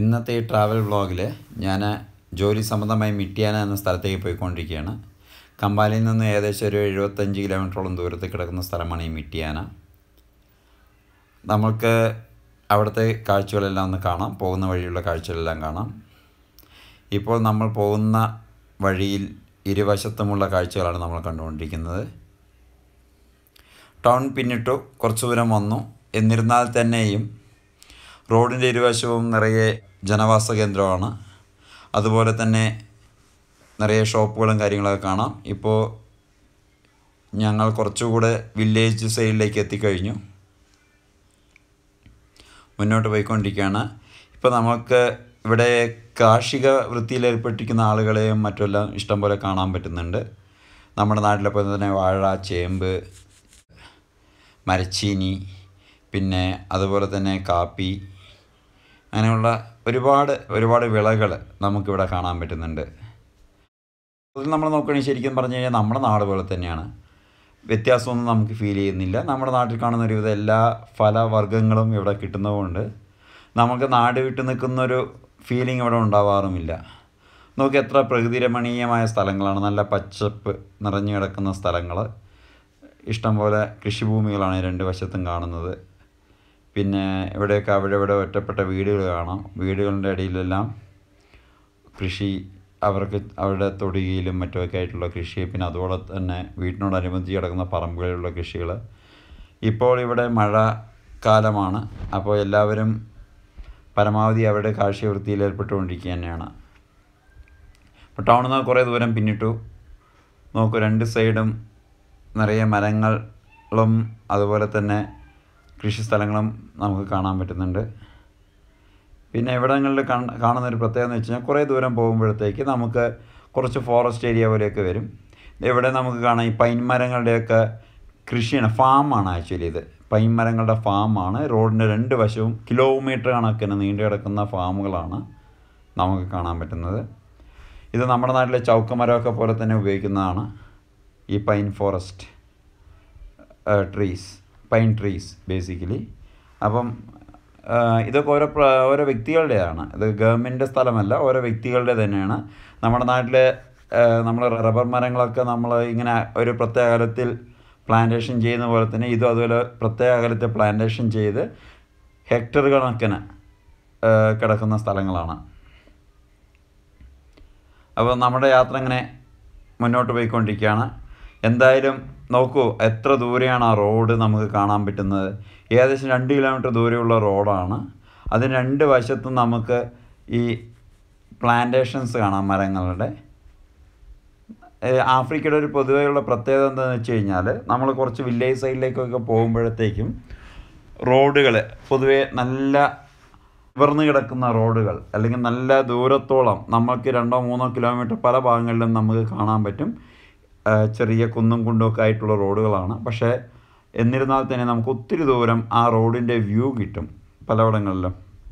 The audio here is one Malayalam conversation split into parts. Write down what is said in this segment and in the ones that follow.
ഇന്നത്തെ ഈ ട്രാവൽ വ്ളോഗിൽ ഞാൻ ജോലി സംബന്ധമായി മിട്ടിയാന എന്ന സ്ഥലത്തേക്ക് പോയിക്കൊണ്ടിരിക്കുകയാണ്. കമ്പാലയിൽ നിന്ന് ഏകദേശം ഒരു 75 കിലോമീറ്ററോളം ദൂരത്തിൽ കിടക്കുന്ന സ്ഥലമാണ് ഈ മിട്ടിയാന. നമുക്ക് അവിടുത്തെ കാഴ്ചകളെല്ലാം ഒന്ന് കാണാം, പോകുന്ന വഴിയുള്ള കാഴ്ചകളെല്ലാം കാണാം. ഇപ്പോൾ നമ്മൾ പോകുന്ന വഴിയിൽ ഇരുവശത്തുമുള്ള കാഴ്ചകളാണ് നമ്മൾ കണ്ടുകൊണ്ടിരിക്കുന്നത്. ടൗൺ പിന്നിട്ടു കുറച്ച് ദൂരം വന്നു. എന്നിരുന്നാൽ തന്നെയും റോഡിൻ്റെ ഇരുവശവും നിറയെ ജനവാസ കേന്ദ്രമാണ്. അതുപോലെ തന്നെ നിറയെ ഷോപ്പുകളും കാര്യങ്ങളൊക്കെ കാണാം. ഇപ്പോൾ ഞങ്ങൾ കുറച്ചുകൂടെ വില്ലേജ് സൈഡിലേക്ക് എത്തിക്കഴിഞ്ഞു, മുന്നോട്ട് പോയിക്കൊണ്ടിരിക്കുകയാണ്. ഇപ്പോൾ നമുക്ക് ഇവിടെ കാർഷിക വൃത്തിയിലേർപ്പെട്ടിരിക്കുന്ന ആളുകളെയും മറ്റുമെല്ലാം ഇഷ്ടംപോലെ കാണാൻ പറ്റുന്നുണ്ട്. നമ്മുടെ നാട്ടിലെ പോലെ തന്നെ വാഴ, ചേമ്പ്, മരച്ചീനി, പിന്നെ അതുപോലെ തന്നെ കാപ്പി, അങ്ങനെയുള്ള ഒരുപാട് വിളകൾ നമുക്കിവിടെ കാണാൻ പറ്റുന്നുണ്ട്. അതിൽ നമ്മൾ നോക്കുകയാണെങ്കിൽ ശരിക്കും പറഞ്ഞു കഴിഞ്ഞാൽ നമ്മുടെ നാട് പോലെ തന്നെയാണ്. വ്യത്യാസമൊന്നും നമുക്ക് ഫീൽ ചെയ്യുന്നില്ല. നമ്മുടെ നാട്ടിൽ കാണുന്ന ഒരുവിധം എല്ലാ ഫലവർഗ്ഗങ്ങളും ഇവിടെ കിട്ടുന്നതുകൊണ്ട് നമുക്ക് നാട് വിട്ട് നിൽക്കുന്നൊരു ഫീലിംഗ് ഇവിടെ ഉണ്ടാവാറുമില്ല. നമുക്ക് എത്ര പ്രകൃതിരമണീയമായ സ്ഥലങ്ങളാണ്, നല്ല പച്ചപ്പ് നിറഞ്ഞു കിടക്കുന്ന സ്ഥലങ്ങൾ, ഇഷ്ടംപോലെ കൃഷിഭൂമികളാണ് രണ്ട് വശത്തും കാണുന്നത്. പിന്നെ ഇവിടെയൊക്കെ അവിടെ ഒറ്റപ്പെട്ട വീടുകൾ കാണാം. വീടുകളുടെ ഇടയിലെല്ലാം കൃഷി, അവർക്ക് അവരുടെ തൊടുകയിലും മറ്റുമൊക്കെ ആയിട്ടുള്ള കൃഷി, പിന്നെ അതുപോലെ തന്നെ വീട്ടിനോടനുബന്ധിച്ച് കിടക്കുന്ന പറമ്പുകളിലുള്ള കൃഷികൾ. ഇപ്പോൾ ഇവിടെ മഴക്കാലമാണ്, അപ്പോൾ എല്ലാവരും പരമാവധി അവരുടെ കാർഷിക വൃത്തിയിൽ ഏർപ്പെട്ടുകൊണ്ടിരിക്കുക തന്നെയാണ്. ഇപ്പോൾ ടൗണിൽ നിന്ന് കുറേ ദൂരം പിന്നിട്ടു. നോക്കൂ, രണ്ട് സൈഡും നിറയെ മരങ്ങളും അതുപോലെ തന്നെ കൃഷി സ്ഥലങ്ങളും നമുക്ക് കാണാൻ പറ്റുന്നുണ്ട്. പിന്നെ ഇവിടങ്ങളിൽ കാണുന്നൊരു പ്രത്യേകത എന്ന് വെച്ച് കഴിഞ്ഞാൽ കുറേ ദൂരം പോകുമ്പോഴത്തേക്ക് നമുക്ക് കുറച്ച് ഫോറസ്റ്റ് ഏരിയ പോലെയൊക്കെ വരും. ഇവിടെ നമുക്ക് കാണാം ഈ പൈൻ മരങ്ങളുടെയൊക്കെ കൃഷിയാണ്, ഫാമാണ് ആക്ച്വലി. ഇത് പൈൻ മരങ്ങളുടെ ഫാമാണ്. റോഡിൻ്റെ രണ്ട് വശവും കിലോമീറ്റർ കണക്കിന് നീണ്ടു കിടക്കുന്ന ഫാമുകളാണ് നമുക്ക് കാണാൻ പറ്റുന്നത്. ഇത് നമ്മുടെ നാട്ടിലെ ചൗക്കമരമൊക്കെ പോലെ തന്നെ ഉപയോഗിക്കുന്നതാണ് ഈ pine forest pine trees basically. അപ്പം ഇതൊക്കെ ഓരോ വ്യക്തികളുടെയാണ്. ഇത് ഗവൺമെൻറ്റിൻ്റെ സ്ഥലമല്ല, ഓരോ വ്യക്തികളുടെ തന്നെയാണ്. നമ്മുടെ നാട്ടിൽ നമ്മൾ റബ്ബർ മരങ്ങളൊക്കെ നമ്മൾ ഇങ്ങനെ ഒരു പ്രത്യേക കാലത്തിൽ പ്ലാന്റേഷൻ ചെയ്യുന്ന പോലെ തന്നെ ഇതും അതുപോലെ പ്രത്യേക കാലത്തിൽ പ്ലാന്റേഷൻ ചെയ്ത് ഹെക്ടർ കണക്കിന് കിടക്കുന്ന സ്ഥലങ്ങളാണ്. അപ്പോൾ നമ്മുടെ യാത്ര ഇങ്ങനെ മുന്നോട്ട് പോയിക്കൊണ്ടിരിക്കുകയാണ്. എന്തായാലും നോക്കൂ, എത്ര ദൂരെയാണ് ആ റോഡ് നമുക്ക് കാണാൻ പറ്റുന്നത്. ഏകദേശം 2 കിലോമീറ്റർ ദൂരെയുള്ള റോഡാണ്. അതിന് രണ്ട് വശത്തും നമുക്ക് ഈ പ്ലാന്റേഷൻസ് കാണാം, മരങ്ങളുടെ. ആഫ്രിക്കയുടെ ഒരു പൊതുവെയുള്ള പ്രത്യേകത എന്താണെന്ന് വെച്ച് കഴിഞ്ഞാൽ നമ്മൾ കുറച്ച് വില്ലേജ് സൈഡിലേക്കൊക്കെ പോകുമ്പോഴത്തേക്കും റോഡുകൾ പൊതുവെ നല്ല നിവർന്ന് കിടക്കുന്ന റോഡുകൾ, അല്ലെങ്കിൽ നല്ല ദൂരത്തോളം നമുക്ക് 2-3 കിലോമീറ്റർ പല ഭാഗങ്ങളിലും നമുക്ക് കാണാൻ പറ്റും. ചെറിയ കുന്നും കുണ്ടുമൊക്കെ ആയിട്ടുള്ള റോഡുകളാണ്. പക്ഷേ എന്നിരുന്നാൽ തന്നെ നമുക്ക് ഒത്തിരി ദൂരം ആ റോഡിൻ്റെ വ്യൂ കിട്ടും പലയിടങ്ങളിലും.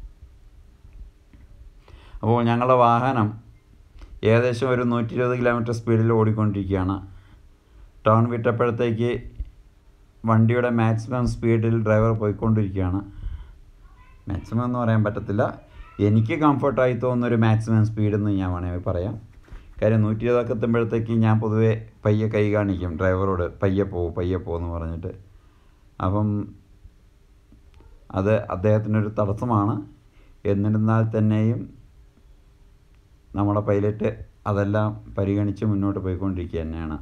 അപ്പോൾ ഞങ്ങളുടെ വാഹനം ഏകദേശം ഒരു 120 കിലോമീറ്റർ സ്പീഡിൽ ഓടിക്കൊണ്ടിരിക്കുകയാണ്. ടൗൺ വിട്ടപ്പോഴത്തേക്ക് വണ്ടിയുടെ മാക്സിമം സ്പീഡിൽ ഡ്രൈവർ പോയിക്കൊണ്ടിരിക്കുകയാണ്. മാക്സിമം എന്ന് പറയാൻ പറ്റത്തില്ല, എനിക്ക് കംഫർട്ടായി തോന്നുന്നൊരു മാക്സിമം സ്പീഡെന്ന് ഞാൻ വേണമെങ്കിൽ പറയാം. കാര്യം 120 എത്തുമ്പോഴത്തേക്ക് ഞാൻ പൊതുവെ പയ്യെ കൈ കാണിക്കും ഡ്രൈവറോട്, പയ്യെ പോകുമെന്ന് പറഞ്ഞിട്ട്. അപ്പം അത് അദ്ദേഹത്തിനൊരു തടസ്സമാണ്. എന്നിരുന്നാൽ തന്നെയും നമ്മുടെ പൈലറ്റ് അതെല്ലാം പരിഗണിച്ച് മുന്നോട്ട് പോയിക്കൊണ്ടിരിക്കുക തന്നെയാണ്.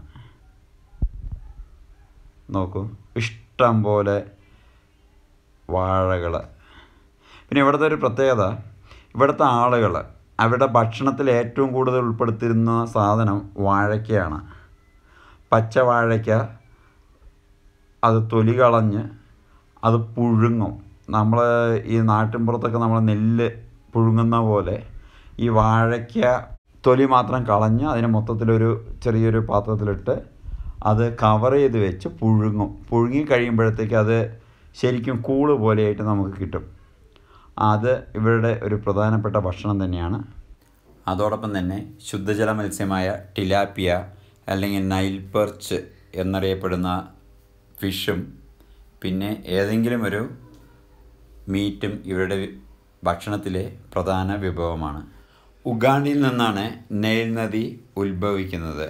നോക്കൂ, ഇഷ്ടം പോലെ വാഴകൾ. പിന്നെ ഇവിടുത്തെ ഒരു പ്രത്യേകത, ഇവിടുത്തെ ആളുകൾ അവരുടെ ഭക്ഷണത്തിൽ ഏറ്റവും കൂടുതൽ ഉൾപ്പെടുത്തിയിരുന്ന സാധനം വാഴയ്ക്കയാണ്. പച്ച വാഴയ്ക്ക, അത് തൊലി കളഞ്ഞ് അത് പുഴുങ്ങും. നമ്മൾ ഈ നാട്ടിൻപുറത്തൊക്കെ നമ്മൾ നെല്ല് പുഴുങ്ങുന്ന പോലെ ഈ വാഴയ്ക്ക തൊലി മാത്രം കളഞ്ഞ് അതിനെ മൊത്തത്തിലൊരു ചെറിയൊരു പാത്രത്തിലിട്ട് അത് കവർ ചെയ്ത് വെച്ച് പുഴുങ്ങി കഴിയുമ്പോഴത്തേക്ക് അത് ശരിക്കും കൂള് പോലെയായിട്ട് നമുക്ക് കിട്ടും. അത് ഇവരുടെ ഒരു പ്രധാനപ്പെട്ട ഭക്ഷണം തന്നെയാണ്. അതോടൊപ്പം തന്നെ ശുദ്ധജല മത്സ്യമായ ടിലാപ്പിയ അല്ലെങ്കിൽ നൈൽ പെർച്ച് എന്നറിയപ്പെടുന്ന ഫിഷും പിന്നെ ഏതെങ്കിലും ഒരു മീറ്റും ഇവരുടെ ഭക്ഷണത്തിലെ പ്രധാന വിഭവമാണ്. ഉഗാണ്ടയിൽ നിന്നാണ് നൈൽ നദി ഉത്ഭവിക്കുന്നത്.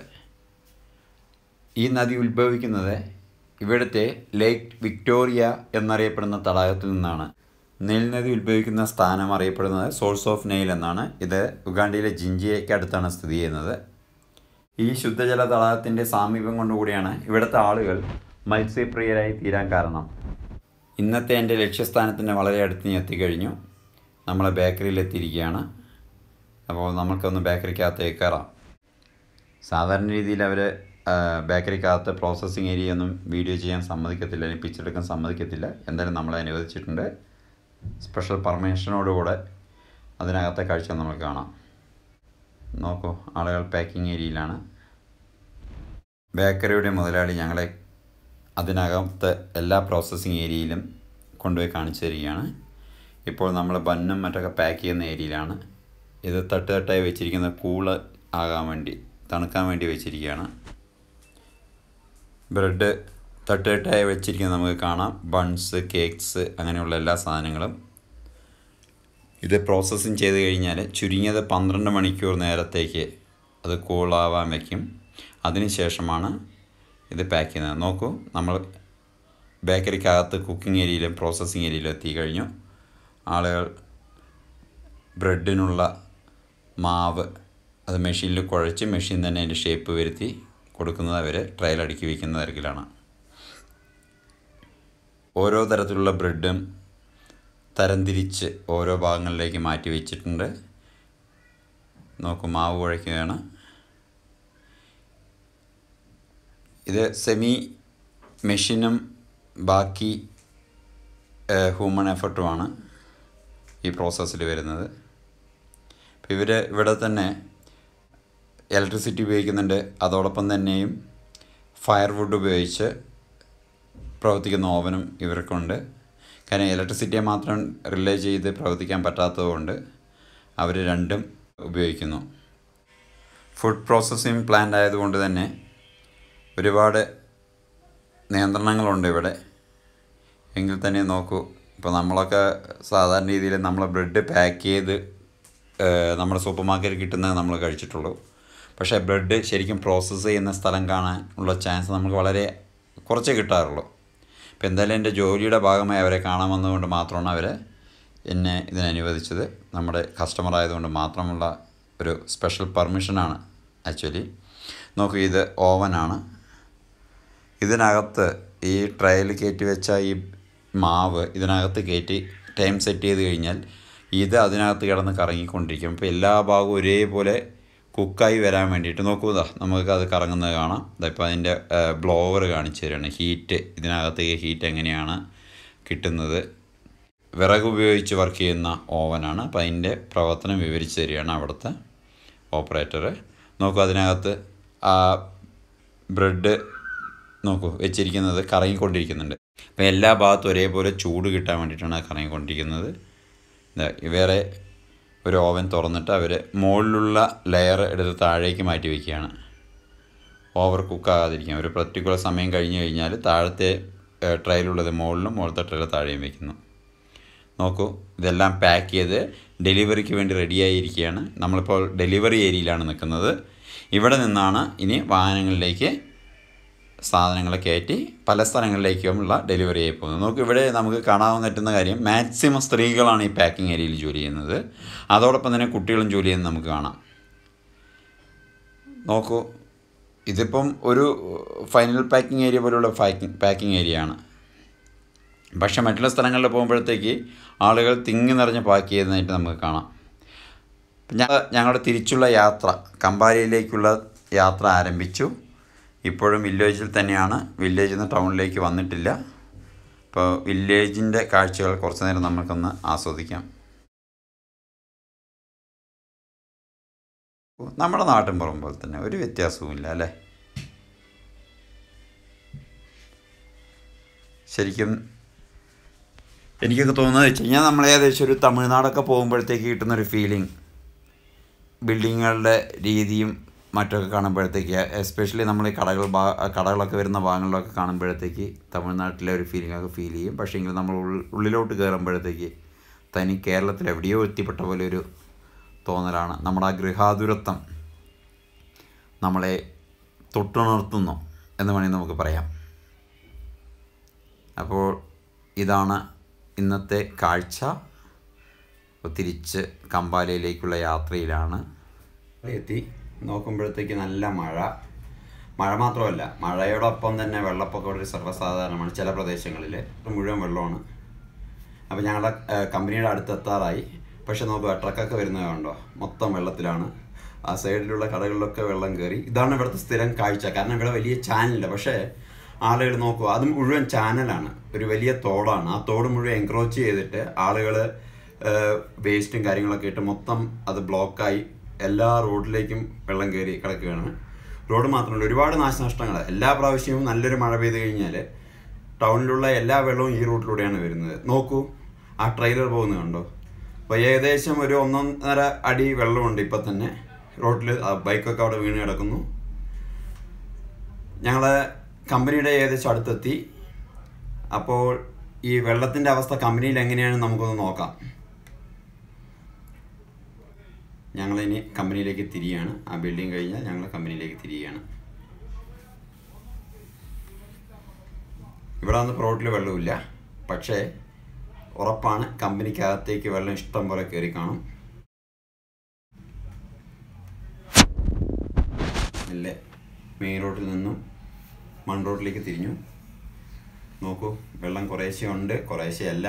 ഈ നദി ഉത്ഭവിക്കുന്നത് ഇവിടുത്തെ ലേക്ക് വിക്ടോറിയ എന്നറിയപ്പെടുന്ന തടാകത്തിൽ നിന്നാണ്. നൈൽ നദി ഉത്ഭവിക്കുന്ന സ്ഥാനം അറിയപ്പെടുന്നത് സോഴ്സ് ഓഫ് നൈൽ എന്നാണ്. ഇത് ഉഗാണ്ടയിലെ ജിഞ്ചിയയ്ക്ക് അടുത്താണ് സ്ഥിതി ചെയ്യുന്നത്. ഈ ശുദ്ധജല തടാകത്തിൻ്റെ സാമീപ്യം കൊണ്ടുകൂടിയാണ് ഇവിടുത്തെ ആളുകൾ മത്സ്യപ്രിയരായി തീരാൻ കാരണം. ഇന്നത്തെ എൻ്റെ ലക്ഷ്യസ്ഥാനത്തിൻ്റെ വളരെ അടുത്ത് ഞാൻ എത്തിക്കഴിഞ്ഞു. നമ്മൾ ബേക്കറിയിൽ എത്തിയിരിക്കുകയാണ്. അപ്പോൾ നമുക്കൊന്ന് ബേക്കറിക്കകത്തേക്ക് കയറാം. സാധാരണ രീതിയിൽ അവർ ബേക്കറിക്കകത്ത് പ്രോസസ്സിങ് ഏരിയ ഒന്നും വീഡിയോ ചെയ്യാൻ സമ്മതിക്കത്തില്ല, അല്ലെങ്കിൽ പിച്ചെടുക്കാൻ സമ്മതിക്കത്തില്ല. എന്തായാലും നമ്മളെ അനുവദിച്ചിട്ടുണ്ട്. സ്പെഷ്യൽ പെർമിഷനോടുകൂടെ അതിനകത്തെ കാഴ്ച നമുക്ക് കാണാം. നോക്കൂ, ആളുകൾ പാക്കിംഗ് ഏരിയയിലാണ്. ബേക്കറിയുടെ മുതലാളി ഞങ്ങളെ അതിനകത്ത് എല്ലാ പ്രോസസ്സിങ് ഏരിയയിലും കൊണ്ടുപോയി കാണിച്ചു തരികയാണ്. ഇപ്പോൾ നമ്മൾ ബന്നും മറ്റൊക്കെ പാക്ക് ചെയ്യുന്ന ഏരിയയിലാണ്. ഇത് തട്ടായി വെച്ചിരിക്കുന്ന കൂള് ആകാൻ വേണ്ടി, തണുക്കാൻ വേണ്ടി വെച്ചിരിക്കുകയാണ്. ബ്രെഡ് തട്ടായി വെച്ചിരിക്കുന്നത് നമുക്ക് കാണാം. ബൺസ്, കേക്ക്സ്, അങ്ങനെയുള്ള എല്ലാ സാധനങ്ങളും. ഇത് പ്രോസസ്സിങ് ചെയ്ത് കഴിഞ്ഞാൽ ചുരുങ്ങിയത് 12 മണിക്കൂർ നേരത്തേക്ക് അത് കൂളാവാൻ വയ്ക്കും. അതിന് ശേഷമാണ് ഇത് പാക്ക് ചെയ്യുന്നത്. നോക്കൂ, നമ്മൾ ബേക്കറിക്കകത്ത് കുക്കിംഗ് ഏരിയയിലും പ്രോസസ്സിങ് ഏരിയയിലും എത്തിക്കഴിഞ്ഞു. ആളുകൾ ബ്രെഡിനുള്ള മാവ് അത് മെഷീനിൽ കുഴച്ച് മെഷീൻ തന്നെ അതിൻ്റെ ഷേപ്പ് വരുത്തി കൊടുക്കുന്നത് അവർ ട്രയലടുക്കി വയ്ക്കുന്ന തരത്തിലാണ്. ഓരോ തരത്തിലുള്ള ബ്രെഡും തരംതിരിച്ച് ഓരോ ഭാഗങ്ങളിലേക്ക് മാറ്റി വെച്ചിട്ടുണ്ട്. നോക്കൂ, മാവ് കുഴയ്ക്കുകയാണ്. ഇത് സെമി മെഷീനും ബാക്കി ഹ്യൂമൺ എഫർട്ടുമാണ് ഈ പ്രോസസ്സിൽ വരുന്നത്. അപ്പോൾ ഇവിടെ തന്നെ ഇലക്ട്രിസിറ്റി ഉപയോഗിക്കുന്നുണ്ട്. അതോടൊപ്പം തന്നെയും ഫയർവുഡ് ഉപയോഗിച്ച് പ്രവർത്തിക്കുന്ന ഓവനും ഇവർക്കുണ്ട്. കാരണം ഇലക്ട്രിസിറ്റിയെ മാത്രം റിലേ ചെയ്ത് പ്രവർത്തിക്കാൻ പറ്റാത്തതുകൊണ്ട് അവർ രണ്ടും ഉപയോഗിക്കുന്നു. ഫുഡ് പ്രോസസ്സിംഗ് പ്ലാന്റ് ആയതുകൊണ്ട് തന്നെ ഒരുപാട് നിയന്ത്രണങ്ങളുണ്ട് ഇവിടെ. എങ്കിൽ തന്നെ നോക്കൂ, ഇപ്പോൾ നമ്മളൊക്കെ സാധാരണ രീതിയിൽ നമ്മൾ ബ്രെഡ് പാക്ക് ചെയ്ത് നമ്മുടെ സൂപ്പർ മാർക്കറ്റിൽ കിട്ടുന്നത് നമ്മൾ കഴിച്ചിട്ടുള്ളൂ. പക്ഷേ ബ്രെഡ് ശരിക്കും പ്രോസസ്സ് ചെയ്യുന്ന സ്ഥലം കാണാൻ ഉള്ള ചാൻസ് നമുക്ക് വളരെ കുറച്ചേ കിട്ടാറുള്ളൂ. അപ്പോൾ എന്തായാലും എൻ്റെ ജോലിയുടെ ഭാഗമായി അവരെ കാണാൻ വന്നതുകൊണ്ട് മാത്രമാണ് അവർ എന്നെ ഇതിനനുവദിച്ചത്. നമ്മുടെ കസ്റ്റമർ ആയതുകൊണ്ട് മാത്രമുള്ള ഒരു സ്പെഷ്യൽ പെർമിഷനാണ് ആക്ച്വലി. നോക്കൂ, ഇത് ഓവനാണ്. ഇതിനകത്ത് ഈ ട്രയൽ കയറ്റി വെച്ച ഈ മാവ് ഇതിനകത്ത് കയറ്റി ടൈം സെറ്റ് ചെയ്ത് കഴിഞ്ഞാൽ ഇത് അതിനകത്ത് കിടന്ന് കറങ്ങിക്കൊണ്ടിരിക്കും. അപ്പോൾ എല്ലാ ഭാഗവും ഒരേപോലെ കുക്കായി വരാൻ വേണ്ടിയിട്ട് നോക്കുക, നമുക്കത് കറങ്ങുന്നത് കാണാം. ഇപ്പോൾ അതിൻ്റെ ബ്ലോവർ കാണിച്ചു തരികയാണ്. ഹീറ്റ്, ഇതിനകത്തേക്ക് ഹീറ്റ് എങ്ങനെയാണ് കിട്ടുന്നത്. വിറക് ഉപയോഗിച്ച് വർക്ക് ചെയ്യുന്ന ഓവനാണ്. അപ്പോൾ അതിൻ്റെ പ്രവർത്തനം വിവരിച്ചു തരികയാണ് അവിടുത്തെ ഓപ്പറേറ്റർ. നോക്കൂ, അതിനകത്ത് ആ ബ്രെഡ് നോക്കൂ വെച്ചിരിക്കുന്നത് കറങ്ങിക്കൊണ്ടിരിക്കുന്നുണ്ട്. അപ്പോൾ എല്ലാ ഭാഗത്തും ഒരേപോലെ ചൂട് കിട്ടാൻ വേണ്ടിയിട്ടാണ് കറങ്ങിക്കൊണ്ടിരിക്കുന്നത്. വേറെ ഒരു ഓവൻ തുറന്നിട്ട് അവർ മുകളിലുള്ള ലെയർ എടുത്ത് താഴേക്ക് മാറ്റി വയ്ക്കുകയാണ്, ഓവർ കുക്കാകാതിരിക്കാൻ. ഒരു പർട്ടിക്കുലർ സമയം കഴിഞ്ഞ് കഴിഞ്ഞാൽ താഴത്തെ ട്രയലുള്ളത് മുകളിലും മുകളിലത്തെ ട്രയൽ താഴെയും വയ്ക്കുന്നു. നോക്കൂ, ഇതെല്ലാം പാക്ക് ചെയ്ത് ഡെലിവറിക്ക് വേണ്ടി റെഡിയായിരിക്കുകയാണ്. നമ്മളിപ്പോൾ ഡെലിവറി ഏരിയയിലാണ് നിൽക്കുന്നത്. ഇവിടെ നിന്നാണ് ഇനി വാഹനങ്ങളിലേക്ക് സാധനങ്ങൾ കയറ്റി പല സ്ഥലങ്ങളിലേക്കുമുള്ള ഡെലിവറി ആയി പോകുന്നത്. നോക്കൂ, ഇവിടെ നമുക്ക് കാണാൻ പറ്റുന്ന കാര്യം മാക്സിമം സ്ത്രീകളാണ് ഈ പാക്കിംഗ് ഏരിയയിൽ ജോലി ചെയ്യുന്നത്. അതോടൊപ്പം തന്നെ കുട്ടികളും ജോലി ചെയ്യുന്നത് നമുക്ക് കാണാം. നോക്കൂ, ഇതിപ്പം ഒരു ഫൈനൽ പാക്കിംഗ് ഏരിയ പോലുള്ള പാക്കിംഗ് ഏരിയ ആണ്. പക്ഷേ മറ്റുള്ള സ്ഥലങ്ങളിൽ പോകുമ്പോഴത്തേക്ക് ആളുകൾ തിങ്ങി നിറഞ്ഞ് പാക്ക് ചെയ്യുന്നതായിട്ട് നമുക്ക് കാണാം. ഞങ്ങളുടെ തിരിച്ചുള്ള യാത്ര, കമ്പാലയിലേക്കുള്ള യാത്ര ആരംഭിച്ചു. ഇപ്പോഴും വില്ലേജിൽ തന്നെയാണ്. വില്ലേജിൽ നിന്ന് ടൗണിലേക്ക് വന്നിട്ടില്ല. അപ്പോൾ വില്ലേജിൻ്റെ കാഴ്ചകൾ കുറച്ച് നേരം നമുക്കൊന്ന് ആസ്വദിക്കാം. നമ്മുടെ നാട്ടിൻ പുറം പോലെ തന്നെ ഒരു വ്യത്യാസവുമില്ല അല്ലേ? ശരിക്കും എനിക്കൊക്കെ തോന്നുന്നത് വെച്ച് കഴിഞ്ഞാൽ നമ്മൾ ഏകദേശം ഒരു തമിഴ്നാടൊക്കെ പോകുമ്പോഴത്തേക്ക് കിട്ടുന്നൊരു ഫീലിംഗ്, ബിൽഡിങ്ങുകളുടെ രീതിയും മറ്റൊക്കെ കാണുമ്പോഴത്തേക്ക്, എസ്പെഷ്യലി നമ്മൾ ഈ കടകളൊക്കെ വരുന്ന ഭാഗങ്ങളിലൊക്കെ കാണുമ്പോഴത്തേക്ക് തമിഴ്നാട്ടിലെ ഒരു ഫീലിംഗൊക്കെ ഫീൽ ചെയ്യും. പക്ഷേ എങ്കിൽ നമ്മൾ ഉള്ളിലോട്ട് കയറുമ്പോഴത്തേക്ക് തനി കേരളത്തിൽ എവിടെയോ എത്തിപ്പെട്ട പോലെ ഒരു തോന്നലാണ്. നമ്മുടെ ആ ഗൃഹാതുരത്വം നമ്മളെ തൊട്ടുണർത്തുന്നു എന്ന് വേണമെങ്കിൽ നമുക്ക് പറയാം. അപ്പോൾ ഇതാണ് ഇന്നത്തെ കാഴ്ച. തിരിച്ച് കമ്പാലയിലേക്കുള്ള യാത്രയിലാണ്. എത്തി നോക്കുമ്പോഴത്തേക്ക് നല്ല മഴ മാത്രമല്ല, മഴയോടൊപ്പം തന്നെ വെള്ളപ്പൊക്കം ഒരു സർവ്വസാധാരണമാണ്. ചില പ്രദേശങ്ങളിൽ മുഴുവൻ വെള്ളമാണ്. അപ്പോൾ ഞങ്ങളുടെ കമ്പനിയുടെ അടുത്തെത്താറായി. പക്ഷെ നോക്കുക, ട്രക്കൊക്കെ വരുന്നത് കണ്ടോ, മൊത്തം വെള്ളത്തിലാണ്. ആ സൈഡിലുള്ള കടകളിലൊക്കെ വെള്ളം കയറി. ഇതാണ് ഇവിടുത്തെ സ്ഥിരം കാഴ്ച. കാരണം ഇവിടെ വലിയ ചാനലില്ല. പക്ഷേ ആളുകൾ നോക്കുക, അത് മുഴുവൻ ചാനലാണ്, ഒരു വലിയ തോടാണ്. ആ തോട് മുഴുവൻ എൻക്രോച്ച് ചെയ്തിട്ട് ആളുകൾ വേസ്റ്റും കാര്യങ്ങളൊക്കെ ഇട്ട് മൊത്തം അത് ബ്ലോക്കായി എല്ലാ റോഡിലേക്കും വെള്ളം കയറി കിടക്കുകയാണ്. റോഡ് മാത്രമല്ല, ഒരുപാട് നാശനഷ്ടങ്ങൾ. എല്ലാ പ്രാവശ്യവും നല്ലൊരു മഴ പെയ്ത് കഴിഞ്ഞാൽ ടൗണിലുള്ള എല്ലാ വെള്ളവും ഈ റൂട്ടിലൂടെയാണ് വരുന്നത്. നോക്കൂ, ആ ട്രെയിലർ പോകുന്നത് കണ്ടോ. അപ്പോൾ ഏകദേശം ഒരു 1.5 അടി വെള്ളമുണ്ട് ഇപ്പം തന്നെ റോഡിൽ. ബൈക്കൊക്കെ അവിടെ വീണ് കിടക്കുന്നു. ഞങ്ങൾ കമ്പനിയുടെ ഏകദേശം അടുത്തെത്തി. അപ്പോൾ ഈ വെള്ളത്തിൻ്റെ അവസ്ഥ കമ്പനിയിൽ എങ്ങനെയാണെന്ന് നമുക്കൊന്ന് നോക്കാം. ഞങ്ങളിനി കമ്പനിയിലേക്ക് തിരിയാണ്. ആ ബിൽഡിംഗ് കഴിഞ്ഞാൽ ഞങ്ങൾ കമ്പനിയിലേക്ക് തിരിയാണ്. ഇവിടെ വന്ന് റോഡിൽ വെള്ളമില്ല. പക്ഷേ ഉറപ്പാണ്, കമ്പനിക്കകത്തേക്ക് വെള്ളം ഇഷ്ടം പോലെ കയറി കാണും. അല്ലേ, മെയിൻ റോഡിൽ നിന്നും മൺ റോഡിലേക്ക് തിരിഞ്ഞു. നോക്കൂ, വെള്ളം കുറേശ്ശെ ഉണ്ട്, കുറേശ്ശെ അല്ല.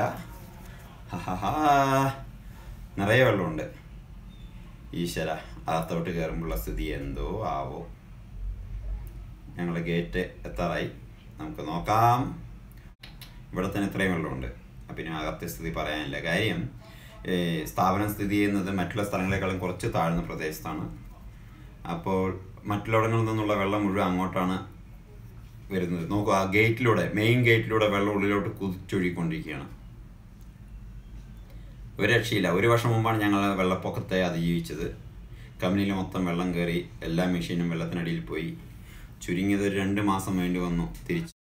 നിറയെ വെള്ളമുണ്ട്. ഈശ്വര, അകത്തോട്ട് കയറുമ്പോഴുള്ള സ്ഥിതി എന്തോ ആവോ. ഞങ്ങൾ ഗേറ്റ് എത്താറായി. നമുക്ക് നോക്കാം. ഇവിടെ തന്നെ ഇത്രയും വെള്ളമുണ്ട്. പിന്നെ അകത്തെ സ്ഥിതി പറയാനില്ല. കാര്യം, സ്ഥാപനം സ്ഥിതി ചെയ്യുന്നത് മറ്റുള്ള സ്ഥലങ്ങളെക്കാളും കുറച്ച് താഴ്ന്ന പ്രദേശത്താണ്. അപ്പോൾ മറ്റുള്ളവിടങ്ങളിൽ നിന്നുള്ള വെള്ളം മുഴുവൻ അങ്ങോട്ടാണ് വരുന്നത്. നോക്കൂ, ആ ഗേറ്റിലൂടെ, മെയിൻ ഗേറ്റിലൂടെ വെള്ളം ഉള്ളിലോട്ട് കുതിച്ചൊഴുകിക്കൊണ്ടിരിക്കുകയാണ്. ഒരു രക്ഷയില്ല. 1 വർഷം മുമ്പാണ് ഞങ്ങൾ വെള്ളപ്പൊക്കത്തെ അതിജീവിച്ചത്. കമ്പനിയിൽ മൊത്തം വെള്ളം കയറി, എല്ലാ മെഷീനും വെള്ളത്തിനടിയിൽ പോയി. ചുരുങ്ങിയത് 2 മാസം വേണ്ടി വന്നു തിരിച്ച്